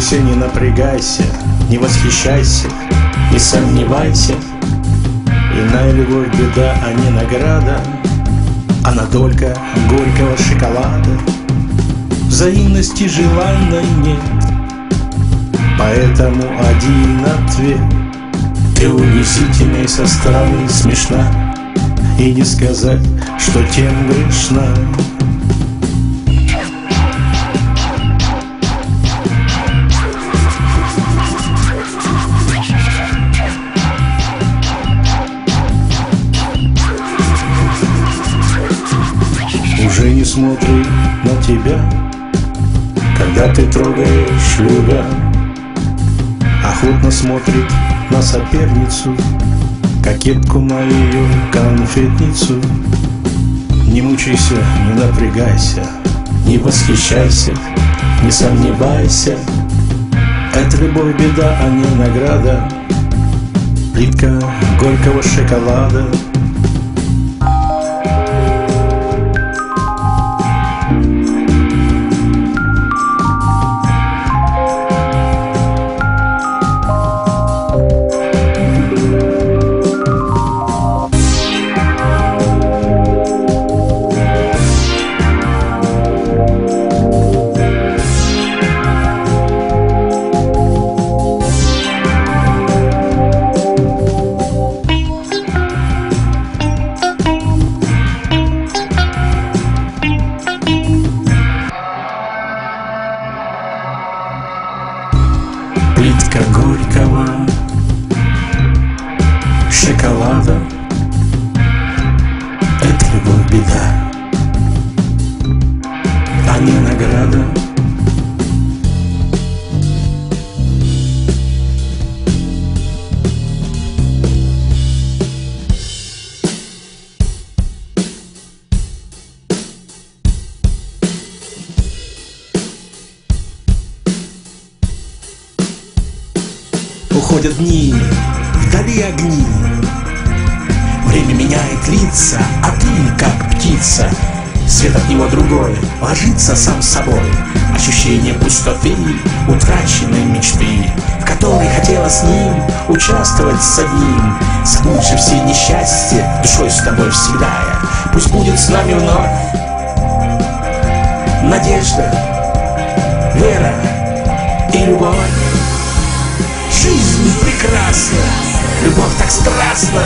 мучайся, не напрягайся, не восхищайся, не сомневайся. Иная любовь беда, а не награда, она только горького шоколада. Взаимности желанной нет, поэтому один ответ: ты унизительной со стороны смешна, и не сказать, что тем грешна. Уже не смотрит на тебя, когда ты трогаешь, любя. Охотно смотрит на соперницу, кокетку на ее конфетницу. Не мучайся, не напрягайся, не восхищайся, не сомневайся. Это любовь беда, а не награда, плитка горького шоколада. Плитка горького шоколада — это любовь беда, а не награда. Уходят дни, вдали огни, время меняет лица, а ты, как птица, свет от него другой, ложится сам собой. Ощущение пустоты, утраченной мечты, в которой хотела с ним участвовать с одним. Забудь же все несчастья, душой с тобой всегда. Пусть будет с нами вновь надежда, вера и любовь. Жизнь прекрасна, любовь так страстна.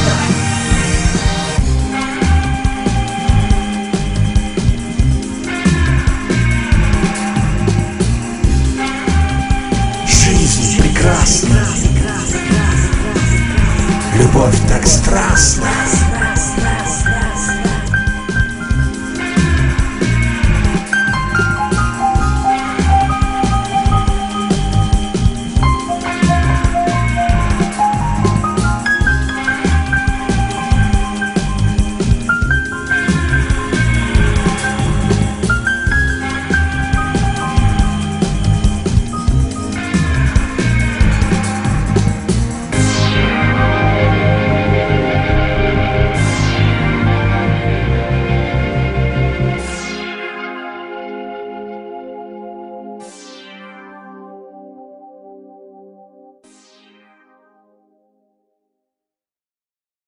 Жизнь прекрасна, любовь так страстна.